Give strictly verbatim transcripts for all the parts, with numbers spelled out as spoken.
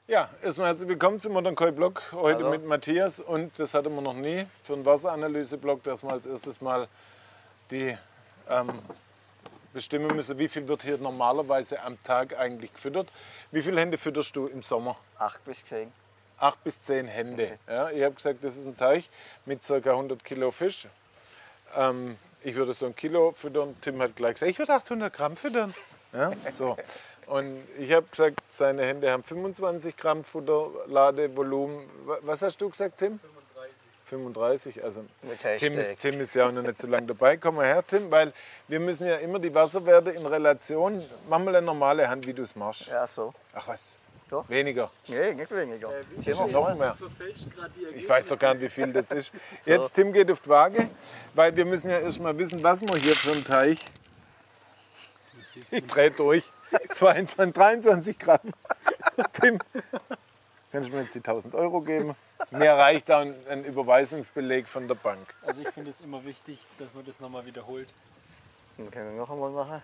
Ja, erstmal herzlich willkommen zum Modern Koi Blog. Heute Hallo. mit Matthias und das hatten wir noch nie für einen Wasseranalyse-Blog, dass wir als erstes mal die ähm, bestimmen müssen, wie viel wird hier normalerweise am Tag eigentlich gefüttert. Wie viele Hände fütterst du im Sommer? Acht bis zehn. Acht bis zehn Hände. Ja, ich habe gesagt, das ist ein Teich mit ca. hundert Kilo Fisch. Ähm, ich würde so ein Kilo füttern. Tim hat gleich gesagt, ich würde achthundert Gramm füttern. Ja, so. Und ich habe gesagt, seine Hände haben fünfundzwanzig Gramm Futterladevolumen. Was hast du gesagt, Tim? fünfunddreißig. fünfunddreißig, also Tim ist, Tim ist ja auch noch nicht so lange dabei. Komm mal her, Tim, weil wir müssen ja immer die Wasserwerte in Relation. Mach mal eine normale Hand, wie du es machst. Ja, so. Ach was? Doch. Weniger. Nee, nicht weniger. Äh, Ist Ist immer noch voll. mehr. Ich weiß doch gar nicht, wie viel das ist. Jetzt, Tim geht auf die Waage, weil wir müssen ja erst mal wissen, was wir hier für einen Teich. Ich drehe durch. zweiundzwanzig, dreiundzwanzig Gramm. Tim, kannst du mir jetzt die tausend Euro geben? Mir reicht da ein, ein Überweisungsbeleg von der Bank. Also ich finde es immer wichtig, dass man das nochmal wiederholt. Dann können wir noch einmal machen.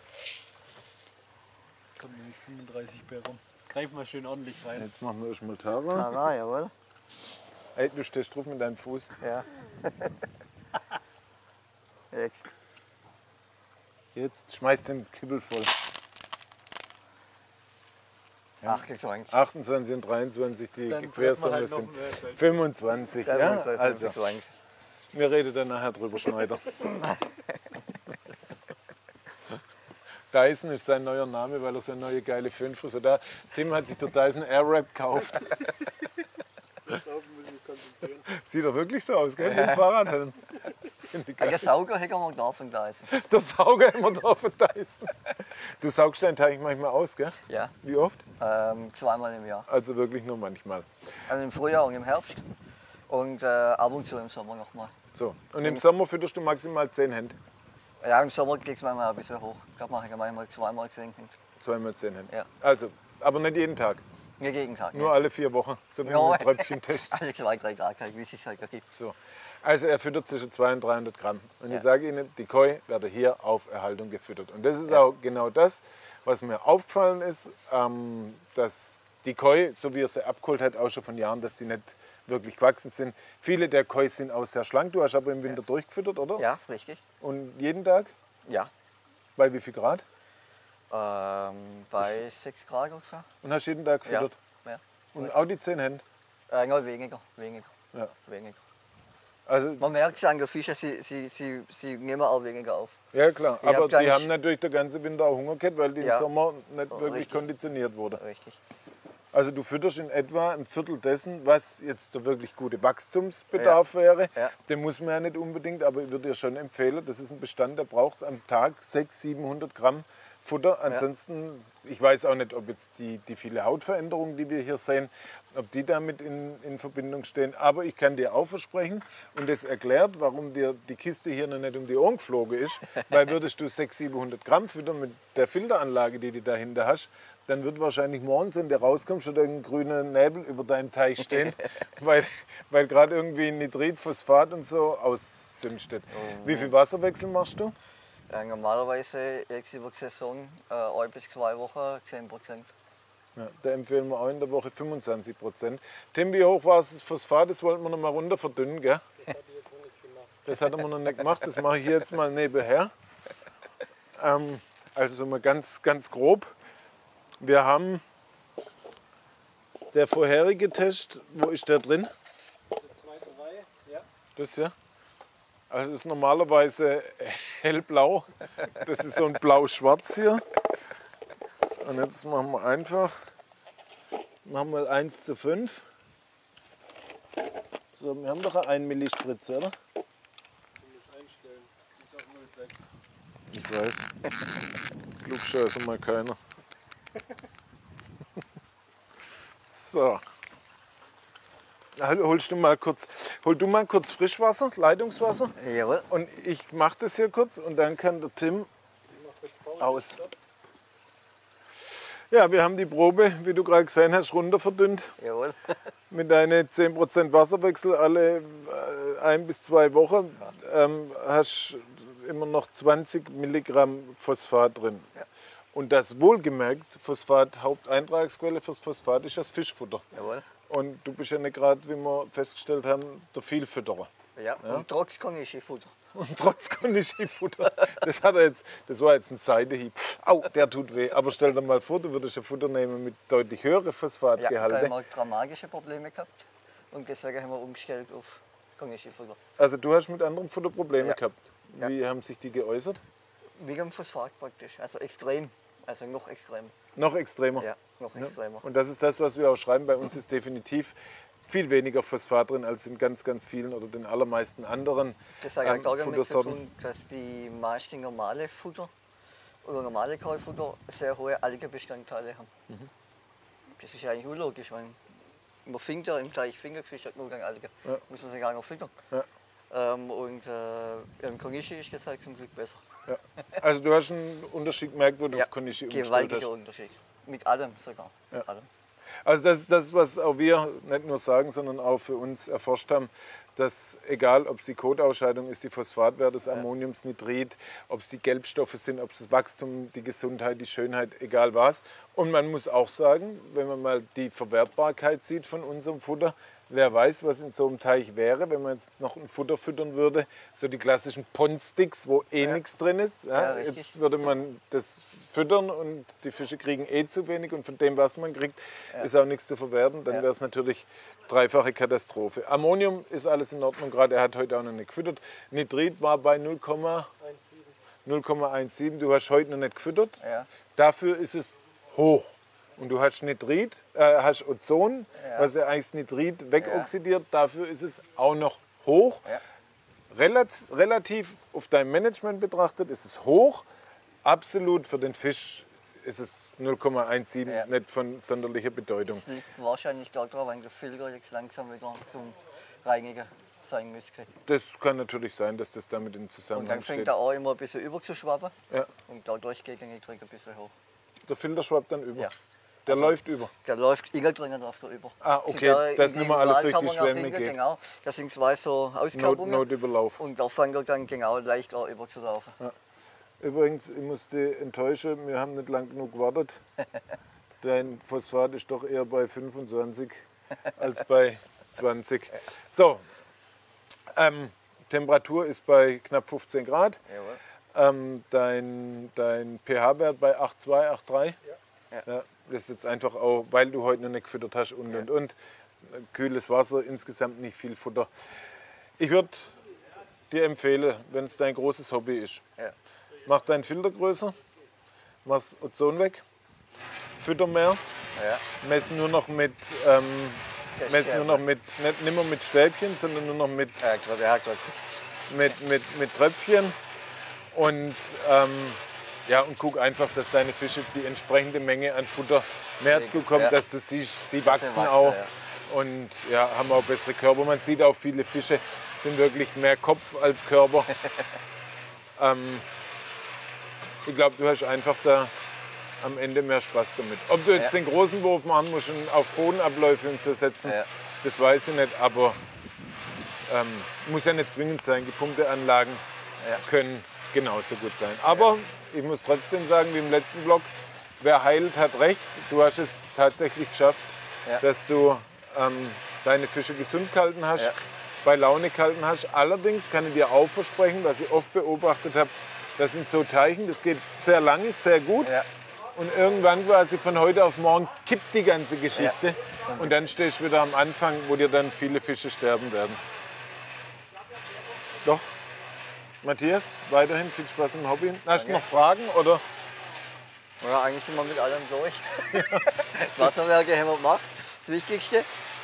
Jetzt kommt nämlich fünfunddreißig bei rum. Greif mal schön ordentlich rein. Jetzt machen wir erstmal Tara. Ah, na, jawohl. Hey, du stehst drauf mit deinem Fuß. Ja. Jetzt. Jetzt schmeiß den Kibbel voll. achtundzwanzig. achtundzwanzig und dreiundzwanzig, die Dann Quersumme halt noch sind mehr. fünfundzwanzig. Ja? Ja, Also, wir reden dann nachher drüber, Schneider. Dyson ist sein neuer Name, weil er so eine neue geile Föhnfrisur hat. Tim hat sich der Dyson Airwrap gekauft. Sieht doch wirklich so aus, gell? Mit dem Fahrradhelm. Finde ich Ein geil. Sauger hätten wir da von da. Der Sauger immer da von Dyson. Du saugst deinen Teich manchmal aus, gell? Ja, Wie oft? ähm, zweimal im Jahr. Also wirklich nur manchmal. Also im Frühjahr und im Herbst. Und äh, ab und zu im Sommer nochmal. So. Und im Sommer fütterst du maximal zehn Hände. Ja, im Sommer geht es manchmal ein bisschen hoch. Ich glaube, mache ich manchmal zweimal gesehen. Zweimal zehn Hände. Ja. Also, aber nicht jeden Tag. Nicht jeden Tag. Nur alle vier Wochen. So wie Ja. ein Tröpfchentest. Alle zwei, drei Tage, wie es es halt gibt. So. Also er füttert zwischen zweihundert und dreihundert Gramm. Und Ja. ich sage Ihnen, die Koi werden hier auf Erhaltung gefüttert. Und das ist auch genau das, was mir aufgefallen ist, ähm, dass die Koi, so wie er sie abgeholt hat, auch schon von Jahren, dass sie nicht wirklich gewachsen sind. Viele der Koi sind auch sehr schlank. Du hast aber im Winter durchgefüttert, oder? Ja, richtig. Und jeden Tag? Ja. Bei wie viel Grad? Ähm, bei sechs Grad ungefähr. Und hast jeden Tag Ja. gefüttert? Ja. Und auch die zehn Hände? Äh, noch weniger, weniger, Ja. weniger. Also, Man merkt es an den Fischen, sie, sie, sie, sie nehmen auch weniger auf. ja klar, Ich aber hab gleich- die haben natürlich den ganzen Winter auch Hunger gehabt, weil die Ja. im Sommer nicht wirklich Richtig. konditioniert wurde. Richtig. Also du fütterst in etwa ein Viertel dessen, was jetzt der wirklich gute Wachstumsbedarf wäre. Ja. Den muss man ja nicht unbedingt, aber ich würde dir schon empfehlen, das ist ein Bestand, der braucht am Tag sechshundert, siebenhundert Gramm Futter. Ansonsten, ich weiß auch nicht, ob jetzt die, die viele Hautveränderungen, die wir hier sehen, ob die damit in, in Verbindung stehen. Aber ich kann dir auch versprechen, und das erklärt, warum dir die Kiste hier noch nicht um die Ohren geflogen ist, weil würdest du sechshundert, siebenhundert Gramm füttern mit der Filteranlage, die du dahinter hast, dann wird wahrscheinlich morgens, wenn du rauskommst, schon irgendein grüner Nebel über deinem Teich stehen, weil, weil gerade irgendwie Nitrit, Phosphat und so ausdünstet. Wie viel Wasserwechsel machst du? Äh, normalerweise jetzt über die Saison äh, ein bis zwei Wochen zehn Prozent. Ja, da empfehlen wir auch in der Woche fünfundzwanzig Prozent. Tim, wie hoch war das Phosphat? Das wollten wir noch mal runter verdünnen, gell? Das hat er noch nicht gemacht. Das mache ich jetzt mal nebenher. Ähm, also so mal ganz, ganz grob. Wir haben der vorherige Test, wo ist der drin? Zweite Reihe, ja. Das hier? Also das ist normalerweise hellblau. Das ist so ein blau-schwarz hier. Und jetzt machen wir einfach, machen wir eins zu fünf. So, wir haben doch eine ein Milli Spritze, oder? Du musst einstellen. Ist auf null Komma sechs. Ich weiß. Klugscheißer mal keiner. So. Holst du mal kurz, hol du mal kurz Frischwasser, Leitungswasser. Jawohl. Und ich mache das hier kurz und dann kann der Tim Ich mach kurz Pause. aus. Ja, wir haben die Probe, wie du gerade gesehen hast, runter verdünnt. Jawohl. Mit deinen zehn Prozent Wasserwechsel alle äh, ein bis zwei Wochen ähm, hast immer noch zwanzig Milligramm Phosphat drin. Ja. Und das wohlgemerkt, Phosphat, Haupteintragsquelle fürs Phosphat ist das Fischfutter. Jawohl. Und du bist ja nicht gerade, wie wir festgestellt haben, der Vielfütterer. Ja, ja. Und trotz Kongishi-Futter. Und trotz Kongishi-Futter. Das, hat er jetzt, das war jetzt ein Seitenhieb. Au, der tut weh. Aber stell dir mal vor, du würdest ein Futter nehmen mit deutlich höherem Phosphatgehalt. Ja, da haben wir dramatische Probleme gehabt. Und deswegen haben wir umgestellt auf Kongishi-Futter. Also du hast mit anderen Futter Probleme Ja. gehabt. Wie Ja. haben sich die geäußert? Wegen dem Phosphat praktisch. Also extrem. Also noch extrem. Noch extremer. Ja, noch extremer. Und das ist das, was wir auch schreiben. Bei uns ist definitiv viel weniger Phosphat drin als in ganz, ganz vielen oder den allermeisten anderen Das hat ja ähm, auch damit zu Futtersorten. tun, dass die meisten normale Futter oder normale Kaulfutter sehr hohe Algenbestandteile haben. Mhm. Das ist ja eigentlich unlogisch, weil man findet ja im Teich Fingerfisch hat nur keine Algen. Ja. Muss man sich gar nicht füttern. Ja. Ähm, und äh, im Kongishi ist das halt zum Glück besser. Ja. Also du hast einen Unterschied gemerkt, wo du Ja, auf Konishi umgestellt gewaltiger hast. Unterschied. Mit allem sogar. Ja. Mit allem. Also das ist das, was auch wir nicht nur sagen, sondern auch für uns erforscht haben, dass egal, ob es die Kotausscheidung ist, die Phosphatwerte des Ammoniums, Nitrit, ob es die Gelbstoffe sind, ob es das Wachstum, die Gesundheit, die Schönheit, egal was. Und man muss auch sagen, wenn man mal die Verwertbarkeit sieht von unserem Futter, wer weiß, was in so einem Teich wäre, wenn man jetzt noch ein Futter füttern würde, so die klassischen Pondsticks, wo eh Ja. nichts drin ist. Ja, Ja, richtig. jetzt würde man das füttern und die Fische kriegen eh zu wenig und von dem, was man kriegt, ist auch nichts zu verwerten. Dann Ja. wäre es natürlich dreifache Katastrophe. Ammonium ist alles in Ordnung, gerade er hat heute auch noch nicht gefüttert. Nitrit war bei null Komma sieben. Du hast heute noch nicht gefüttert. Ja. Dafür ist es hoch. Und du hast Nitrit, äh, hast Ozon, Ja. was ja eigentlich das Nitrit wegoxidiert. Dafür ist es auch noch hoch. Ja. Relativ, relativ auf dein Management betrachtet ist es hoch. Absolut für den Fisch ist es null Komma siebzehn, Ja. nicht von sonderlicher Bedeutung. Das liegt wahrscheinlich daran, weil der Filter jetzt langsam wieder zum Reinigen sein müsste. Das kann natürlich sein, dass das damit in Und Zusammenhang dann fängt steht. er auch immer ein bisschen überzuschwappen. Ja. Und dadurch geht der Nitric ein bisschen hoch. Der Filter schwappt dann über. Ja. Der Also- läuft über. Der läuft irgendwann läuft er über. Ah, okay, Sogar dass in nicht mehr alles durch die Individualkammer nach Schwämme hinten, geht. Genau, das sind zwei so Not, Auskabungen. Notüberlauf. Und da fängt er dann genau leicht an überzulaufen. Übrigens, ich muss dich enttäuschen, wir haben nicht lang genug gewartet. Dein Phosphat ist doch eher bei fünfundzwanzig als bei zwanzig. So, ähm, Temperatur ist bei knapp fünfzehn Grad. Jawohl. Ähm, dein dein pH-Wert bei acht Komma zwei, acht Komma drei. Ja. Ja, das ist jetzt einfach auch, weil du heute noch nicht gefüttert hast und und und. Kühles Wasser, insgesamt nicht viel Futter. Ich würde dir empfehlen, wenn es dein großes Hobby ist, Ja. mach deinen Filter größer, mach das Ozon weg, fütter mehr, Ja. mess nur noch mit, ähm, Das mess ist nur ja- noch mit, nicht, nicht mehr mit Stäbchen, sondern nur noch mit, Ja, klar, ja, klar. mit, mit, mit Tröpfchen und, ähm, ja, und guck einfach, dass deine Fische die entsprechende Menge an Futter mehr Kriegen, zukommt, ja. dass du siehst, sie wachsen, wachsen, auch ja. und ja, haben auch bessere Körper. Man sieht auch, viele Fische sind wirklich mehr Kopf als Körper. ähm, ich glaube, du hast einfach da am Ende mehr Spaß damit. Ob du jetzt Ja. den großen Wurf machen musst und auf Bodenabläufe und so setzen, Ja. das weiß ich nicht, aber ähm, muss ja nicht zwingend sein. Gepumpte Anlagen Ja. können genauso gut sein. Aber ich muss trotzdem sagen, wie im letzten Blog, wer heilt, hat recht. Du hast es tatsächlich geschafft, Ja. dass du ähm, deine Fische gesund gehalten hast, Ja. bei Laune gehalten hast. Allerdings kann ich dir auch versprechen, was ich oft beobachtet habe, dass in so Teichen, das geht sehr lange, sehr gut. Ja. Und irgendwann quasi von heute auf morgen kippt die ganze Geschichte. Und dann stehst du wieder am Anfang, wo dir dann viele Fische sterben werden. Doch. Matthias, weiterhin viel Spaß im Hobby. Hast du noch Fragen? Oder? Ja, eigentlich sind wir mit allem durch. Wasserwerke haben wir gemacht, das Wichtigste.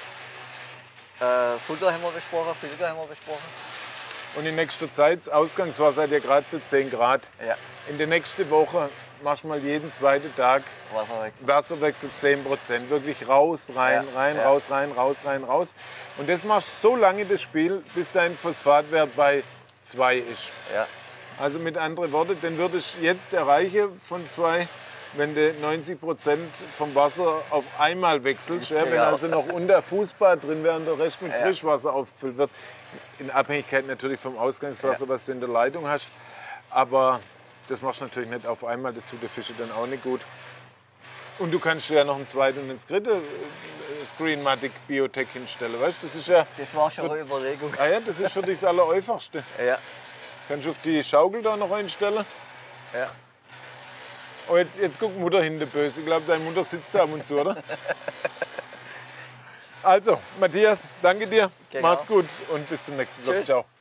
Äh, Futter haben wir besprochen, Filter haben wir besprochen. Und in nächster Zeit, das Ausgangswasser hat ja gerade so zehn Grad. Ja, In der nächsten Woche machst du mal jeden zweiten Tag Wasserwechsel. Wasserwechsel zehn Prozent. Wirklich raus, rein, Ja, rein, ja. raus, rein, raus, rein, raus. Und das machst du so lange das Spiel, bis dein Phosphatwert bei zwei ist. Ja, Also mit anderen Worten, den würde ich jetzt erreichen von zwei, wenn du neunzig Prozent vom Wasser auf einmal wechselst. Ja, wenn Genau. also noch unter Fußbad drin wäre und der Rest mit Ja. Frischwasser aufgefüllt wird. In Abhängigkeit natürlich vom Ausgangswasser, Ja. was du in der Leitung hast. Aber Das machst du natürlich nicht auf einmal, das tut der Fische dann auch nicht gut. Und du kannst ja noch einen zweiten und einen dritten äh, Screenmatic Biotech hinstellen, weißt du? Das ist ja, Das war schon eine Überlegung. ah ja, das ist für dich das Allereinfachste. Ja, Kannst du auf die Schaukel da noch einstellen. ja. Oh, jetzt, jetzt guckt Mutter hinten böse. Ich glaube, deine Mutter sitzt da ab und zu, oder? Also, Matthias, danke dir. Genau. Mach's gut und bis zum nächsten Vlog. Tschüss. Ciao.